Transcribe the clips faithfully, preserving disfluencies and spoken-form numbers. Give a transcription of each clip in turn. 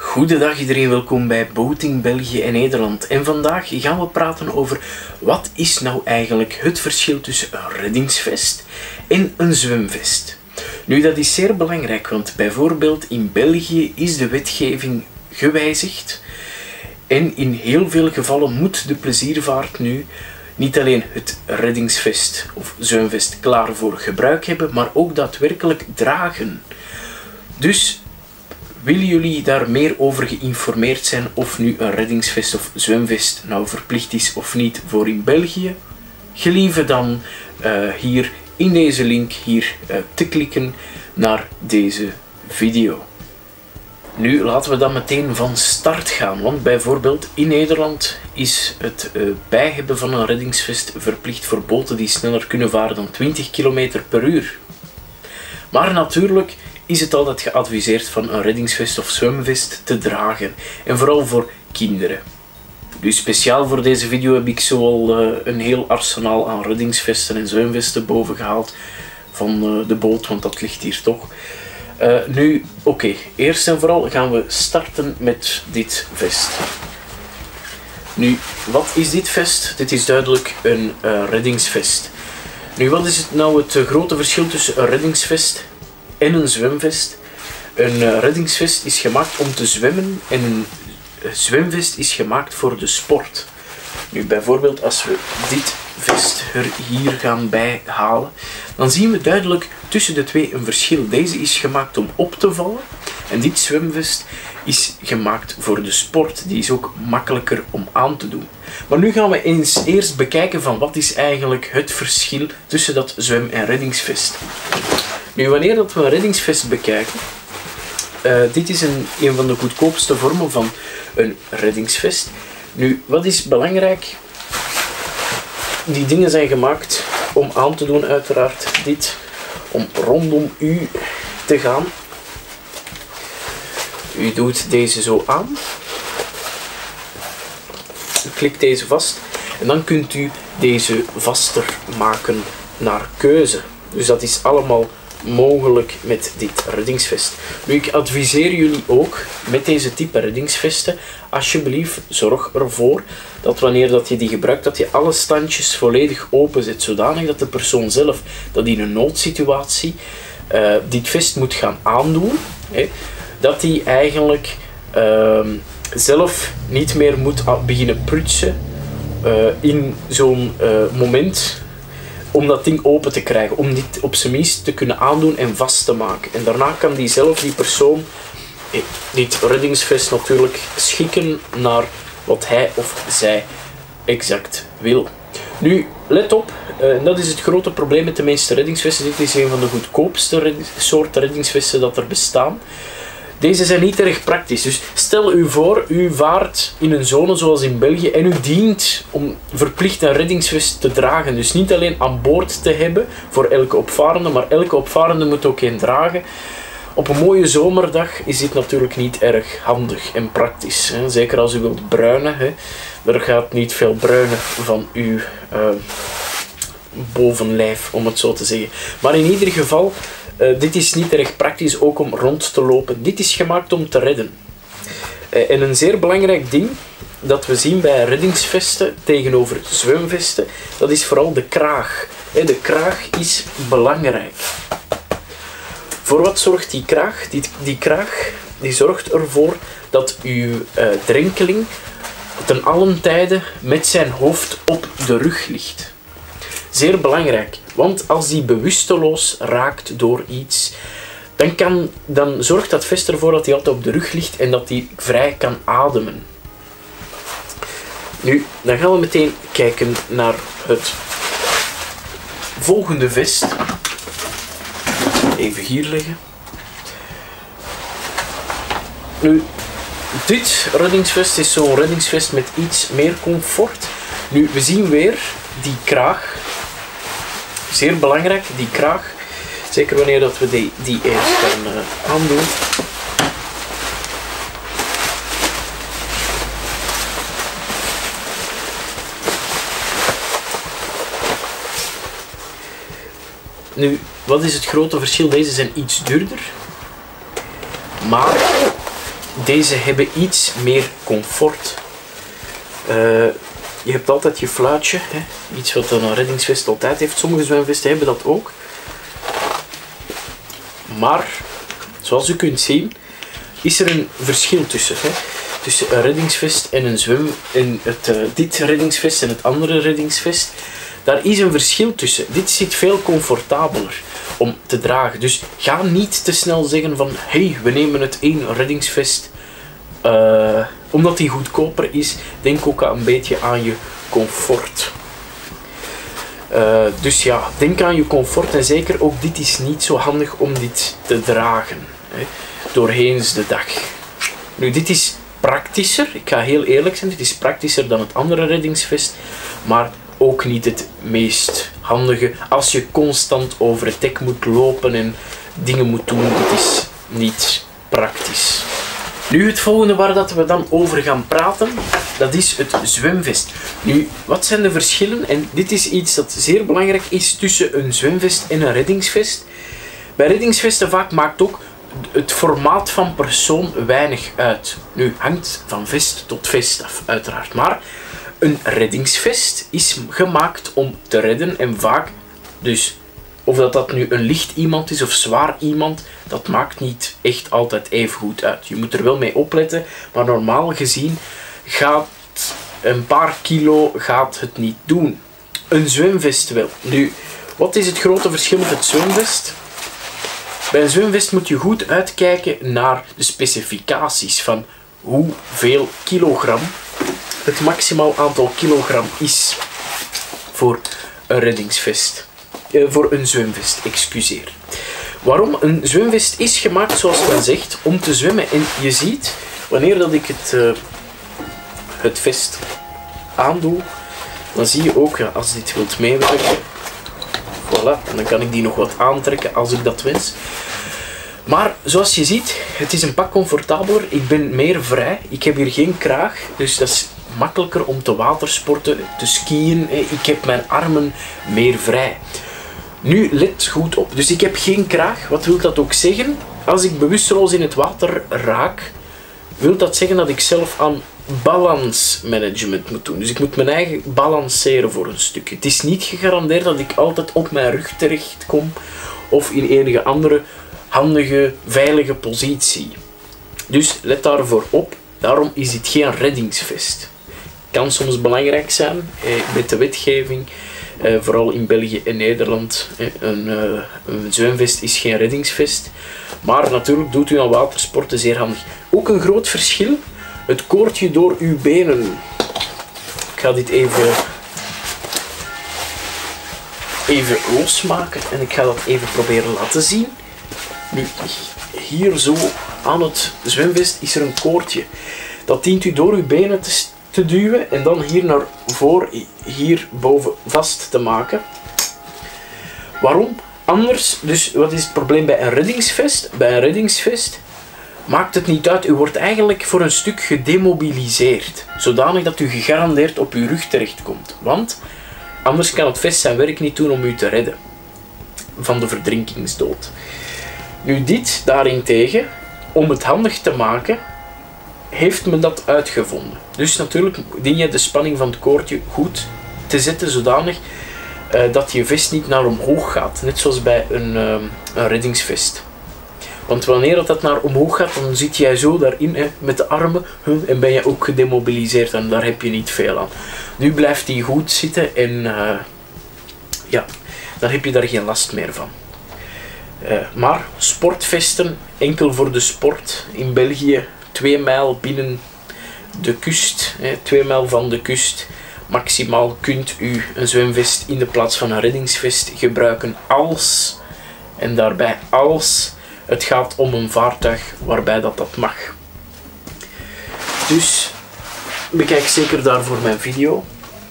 Goedendag iedereen, welkom bij Boating België en Nederland. En vandaag gaan we praten over wat is nou eigenlijk het verschil tussen een reddingsvest en een zwemvest. Nu, dat is zeer belangrijk, want bijvoorbeeld in België is de wetgeving gewijzigd. En in heel veel gevallen moet de pleziervaart nu niet alleen het reddingsvest of zwemvest klaar voor gebruik hebben, maar ook daadwerkelijk dragen. Dus willen jullie daar meer over geïnformeerd zijn of nu een reddingsvest of zwemvest nou verplicht is of niet voor in België? Gelieve dan uh, hier in deze link hier uh, te klikken naar deze video. Nu laten we dan meteen van start gaan, want bijvoorbeeld in Nederland is het uh, bijhebben van een reddingsvest verplicht voor boten die sneller kunnen varen dan twintig kilometer per uur. Maar natuurlijk is het altijd geadviseerd van een reddingsvest of zwemvest te dragen. En vooral voor kinderen. Dus speciaal voor deze video heb ik zoal uh, een heel arsenaal aan reddingsvesten en zwemvesten boven gehaald van uh, de boot, want dat ligt hier toch. Uh, nu, oké, okay. Eerst en vooral gaan we starten met dit vest. Nu, wat is dit vest? Dit is duidelijk een uh, reddingsvest. Nu, wat is het nou het uh, grote verschil tussen een reddingsvest en een zwemvest? Een uh, reddingsvest is gemaakt om te zwemmen en een uh, zwemvest is gemaakt voor de sport. Nu, bijvoorbeeld als we dit vest er hier gaan bij halen, dan zien we duidelijk tussen de twee een verschil. Deze is gemaakt om op te vallen en dit zwemvest is gemaakt voor de sport. Die is ook makkelijker om aan te doen. Maar nu gaan we eens eerst bekijken van wat is eigenlijk het verschil tussen dat zwem- en reddingsvest. Nu, wanneer dat we een reddingsvest bekijken, uh, dit is een, een van de goedkoopste vormen van een reddingsvest. Nu, wat is belangrijk? Die dingen zijn gemaakt om aan te doen, uiteraard. Dit om rondom u te gaan. U doet deze zo aan. U klikt deze vast en dan kunt u deze vaster maken naar keuze. Dus dat is allemaal mogelijk met dit reddingsvest. Nu, ik adviseer jullie ook met deze type reddingsvesten, alsjeblieft zorg ervoor dat wanneer dat je die gebruikt, dat je alle standjes volledig openzet, zodanig dat de persoon zelf dat in een noodsituatie uh, dit vest moet gaan aandoen, hè, dat hij eigenlijk uh, zelf niet meer moet beginnen prutsen uh, in zo'n uh, moment om dat ding open te krijgen, om dit op zijn minst te kunnen aandoen en vast te maken. En daarna kan die zelf, die persoon, dit reddingsvest natuurlijk schikken naar wat hij of zij exact wil. Nu, let op, en dat is het grote probleem met de meeste reddingsvesten. Dit is een van de goedkoopste soorten reddingsvesten dat er bestaan. Deze zijn niet erg praktisch, dus stel u voor, u vaart in een zone zoals in België en u dient om verplicht een reddingsvest te dragen. Dus niet alleen aan boord te hebben voor elke opvarende, maar elke opvarende moet ook een dragen. Op een mooie zomerdag is dit natuurlijk niet erg handig en praktisch. Hè. Zeker als u wilt bruinen, hè. Er gaat niet veel bruinen van uw uh, bovenlijf, om het zo te zeggen. Maar in ieder geval, Uh, dit is niet erg praktisch ook om rond te lopen. Dit is gemaakt om te redden. Uh, en een zeer belangrijk ding dat we zien bij reddingsvesten tegenover zwemvesten, dat is vooral de kraag. Uh, de kraag is belangrijk. Voor wat zorgt die kraag? Die, die kraag die zorgt ervoor dat uw uh, drenkeling ten allen tijde met zijn hoofd op de rug ligt. Zeer belangrijk, want als die bewusteloos raakt door iets, dan, kan, dan zorgt dat vest ervoor dat hij altijd op de rug ligt en dat hij vrij kan ademen. Nu, dan gaan we meteen kijken naar het volgende vest. Even hier leggen. Nu, dit reddingsvest is zo'n reddingsvest met iets meer comfort. Nu, we zien weer die kraag. Zeer belangrijk, die kraag. Zeker wanneer dat we die, die eerst gaan uh, aandoen. Nu, wat is het grote verschil? Deze zijn iets duurder. Maar deze hebben iets meer comfort. Uh, je hebt altijd je fluitje, hè? Iets wat een reddingsvest altijd heeft. Sommige zwemvesten hebben dat ook. Maar, zoals u kunt zien, is er een verschil tussen. Hè? Tussen een reddingsvest en een zwem... En het, uh, dit reddingsvest en het andere reddingsvest. Daar is een verschil tussen. Dit zit veel comfortabeler om te dragen. Dus ga niet te snel zeggen van... Hey, we nemen het één reddingsvest. Uh, omdat die goedkoper is. Denk ook een beetje aan je comfort. Uh, dus ja, denk aan je comfort. En zeker ook dit is niet zo handig om dit te dragen. Hè, doorheen de dag. Nu, dit is praktischer. Ik ga heel eerlijk zijn. Dit is praktischer dan het andere reddingsvest. Maar ook niet het meest handige. Als je constant over het dek moet lopen en dingen moet doen. Dit is niet praktisch. Nu het volgende waar dat we dan over gaan praten, dat is het zwemvest. Nu, wat zijn de verschillen? En dit is iets dat zeer belangrijk is tussen een zwemvest en een reddingsvest. Bij reddingsvesten vaak maakt ook het formaat van persoon weinig uit. Nu, hangt van vest tot vest af, uiteraard. Maar een reddingsvest is gemaakt om te redden en vaak, dus of dat dat nu een licht iemand is of zwaar iemand, dat maakt niet echt altijd even goed uit. Je moet er wel mee opletten, maar normaal gezien gaat een paar kilo gaat het niet doen. Een zwemvest wel. Nu, wat is het grote verschil met het zwemvest? Bij een zwemvest moet je goed uitkijken naar de specificaties van hoeveel kilogram het maximaal aantal kilogram is voor een reddingsvest. Uh, voor een zwemvest, excuseer. Waarom? Een zwemvest is gemaakt, zoals men zegt, om te zwemmen. En je ziet, wanneer dat ik het, uh, het vest aandoe, dan zie je ook, ja, als dit wilt meewerken, voilà, en dan kan ik die nog wat aantrekken als ik dat wens. Maar zoals je ziet, het is een pak comfortabeler. Ik ben meer vrij. Ik heb hier geen kraag, dus dat is makkelijker om te watersporten, te skiën. Ik heb mijn armen meer vrij. Nu, let goed op. Dus ik heb geen kraag. Wat wil dat ook zeggen? Als ik bewusteloos in het water raak, wil dat zeggen dat ik zelf aan balansmanagement moet doen. Dus ik moet mijn eigen balanceren voor een stuk. Het is niet gegarandeerd dat ik altijd op mijn rug terecht kom of in enige andere handige, veilige positie. Dus let daarvoor op. Daarom is dit geen reddingsvest. Kan soms belangrijk zijn eh, met de wetgeving. Uh, vooral in België en Nederland. Een, uh, een zwemvest is geen reddingsvest. Maar natuurlijk doet u aan watersporten zeer handig. Ook een groot verschil. Het koordje door uw benen. Ik ga dit even, even losmaken. En ik ga dat even proberen laten zien. Nu, hier zo aan het zwemvest is er een koordje. Dat dient u door uw benen te te duwen en dan hier naar voren, hier boven vast te maken. Waarom? Anders, dus wat is het probleem bij een reddingsvest? Bij een reddingsvest maakt het niet uit. U wordt eigenlijk voor een stuk gedemobiliseerd. Zodanig dat u gegarandeerd op uw rug terechtkomt. Want anders kan het vest zijn werk niet doen om u te redden van de verdrinkingsdood. Nu dit daarentegen, om het handig te maken, heeft men dat uitgevonden. Dus natuurlijk dien je de spanning van het koordje goed te zetten, zodanig uh, dat je vest niet naar omhoog gaat. Net zoals bij een, uh, een reddingsvest. Want wanneer dat naar omhoog gaat, dan zit jij zo daarin hè, met de armen huh, en ben je ook gedemobiliseerd en daar heb je niet veel aan. Nu blijft die goed zitten en uh, ja, dan heb je daar geen last meer van. Uh, maar sportvesten, enkel voor de sport in België, twee mijl binnen de kust, hè, twee mijl van de kust. Maximaal kunt u een zwemvest in de plaats van een reddingsvest gebruiken als, en daarbij als, het gaat om een vaartuig waarbij dat, dat mag. Dus bekijk zeker daarvoor mijn video.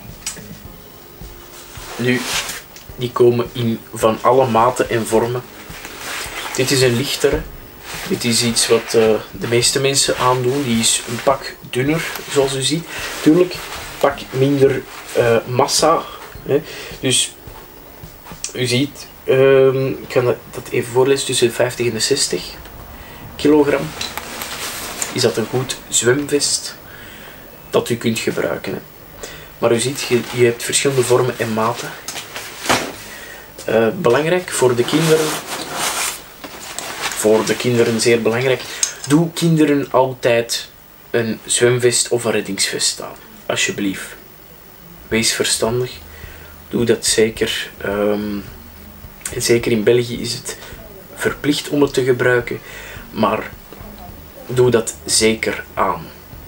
Nu, die komen in van alle maten en vormen. Dit is een lichtere. Dit is iets wat uh, de meeste mensen aandoen. Die is een pak dunner, zoals u ziet. Tuurlijk, pak minder uh, massa. Hè. Dus u ziet, uh, ik kan dat even voorlezen, tussen de vijftig en de zestig kilogram. is dat een goed zwemvest dat u kunt gebruiken. Hè. Maar u ziet, je, je hebt verschillende vormen en maten. Uh, belangrijk voor de kinderen, voor de kinderen zeer belangrijk, doe kinderen altijd een zwemvest of een reddingsvest aan. Alsjeblieft. Wees verstandig. Doe dat zeker. Um, en zeker in België is het verplicht om het te gebruiken. Maar doe dat zeker aan.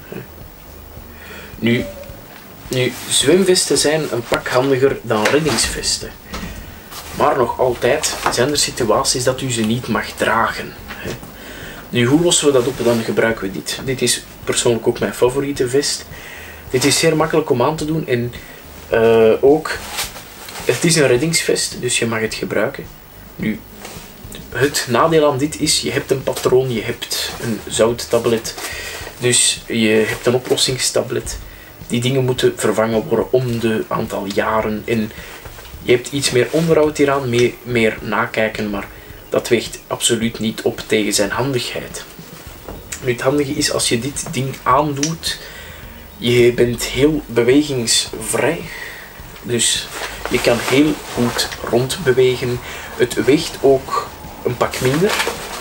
Nu, nu zwemvesten zijn een pak handiger dan reddingsvesten. Maar nog altijd zijn er situaties dat u ze niet mag dragen. Nu, hoe lossen we dat op? Dan gebruiken we dit. Dit is persoonlijk ook mijn favoriete vest. Dit is zeer makkelijk om aan te doen en uh, ook, het is een reddingsvest, dus je mag het gebruiken. Nu, het nadeel aan dit is, je hebt een patroon, je hebt een zouttablet, dus je hebt een oplossingstablet. Die dingen moeten vervangen worden om de aantal jaren en je hebt iets meer onderhoud hieraan, meer, meer nakijken, maar dat weegt absoluut niet op tegen zijn handigheid. Nu, het handige is als je dit ding aandoet, je bent heel bewegingsvrij, dus je kan heel goed rondbewegen. Het weegt ook een pak minder.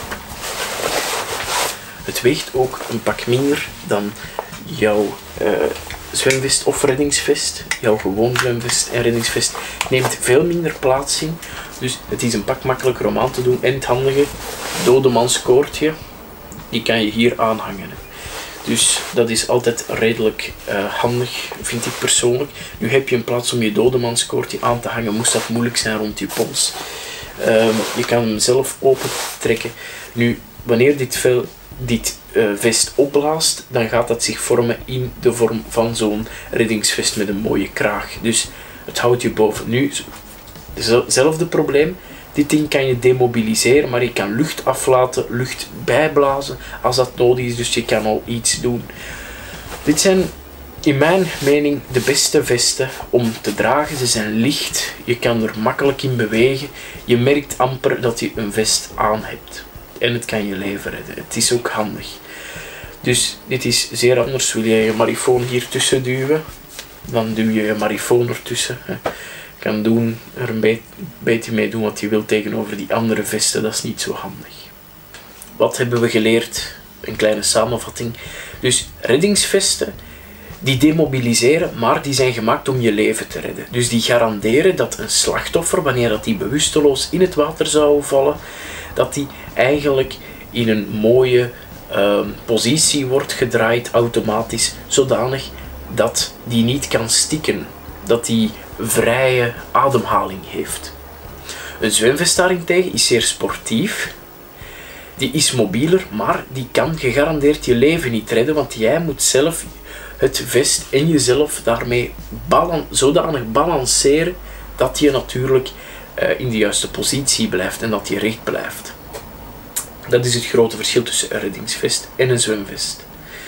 Het weegt ook een pak minder dan jouw uh, zwemvest of reddingsvest. Jouw gewoon zwemvest en reddingsvest neemt veel minder plaats in. Dus het is een pak makkelijker om aan te doen. En het handige, dodemanskoordje, die kan je hier aanhangen. Dus dat is altijd redelijk uh, handig, vind ik persoonlijk. Nu heb je een plaats om je dodemanskoordje aan te hangen, moest dat moeilijk zijn rond je pols. Um, je kan hem zelf open trekken. Nu, wanneer dit, vel, dit uh, vest opblaast, dan gaat dat zich vormen in de vorm van zo'n reddingsvest met een mooie kraag. Dus het houdt je boven. Nu, hetzelfde probleem. Dit ding kan je demobiliseren, maar je kan lucht aflaten, lucht bijblazen als dat nodig is. Dus je kan al iets doen. Dit zijn in mijn mening de beste vesten om te dragen. Ze zijn licht, je kan er makkelijk in bewegen. Je merkt amper dat je een vest aan hebt. En het kan je leven redden. Het is ook handig. Dus dit is zeer anders. Wil je je marifoon hier tussen duwen, dan duw je je marifoon ertussen. Hè. Kan doen, er een be beetje mee doen wat je wilt tegenover die andere vesten, dat is niet zo handig. Wat hebben we geleerd? Een kleine samenvatting. Dus reddingsvesten, die demobiliseren, maar die zijn gemaakt om je leven te redden. Dus die garanderen dat een slachtoffer, wanneer dat die bewusteloos in het water zou vallen, dat die eigenlijk in een mooie uh, positie wordt gedraaid automatisch, zodanig dat die niet kan stikken. Dat die vrije ademhaling heeft. Een zwemvest daarentegen is zeer sportief. Die is mobieler, maar die kan gegarandeerd je leven niet redden, want jij moet zelf het vest en jezelf daarmee balan zodanig balanceren dat je natuurlijk uh, in de juiste positie blijft en dat je recht blijft. Dat is het grote verschil tussen een reddingsvest en een zwemvest.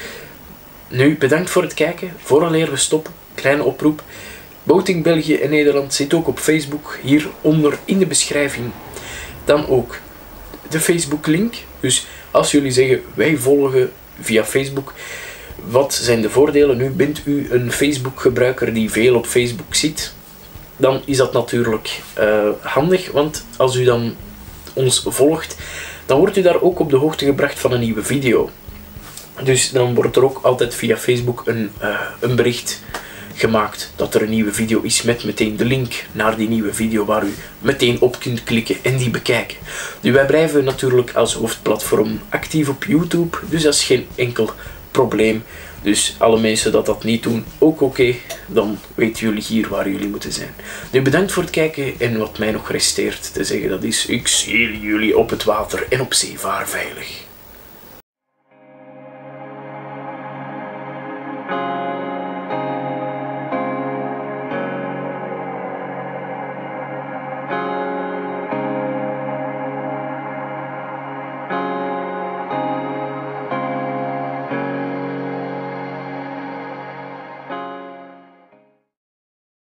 Nu, bedankt voor het kijken. Vooraleer we stoppen, kleine oproep. Boating België en Nederland zit ook op Facebook, hieronder in de beschrijving. Dan ook de Facebook link. Dus als jullie zeggen, wij volgen via Facebook, wat zijn de voordelen? Nu bent u een Facebook gebruiker die veel op Facebook zit, dan is dat natuurlijk uh, handig, want als u dan ons volgt, dan wordt u daar ook op de hoogte gebracht van een nieuwe video. Dus dan wordt er ook altijd via Facebook een, uh, een bericht gemaakt dat er een nieuwe video is met meteen de link naar die nieuwe video waar u meteen op kunt klikken en die bekijken. Nu, wij blijven natuurlijk als hoofdplatform actief op YouTube, dus dat is geen enkel probleem. Dus alle mensen dat dat niet doen, ook oké, okay, dan weten jullie hier waar jullie moeten zijn. Nu, bedankt voor het kijken en wat mij nog resteert te zeggen, dat is ik zie jullie op het water en op zee vaar veilig.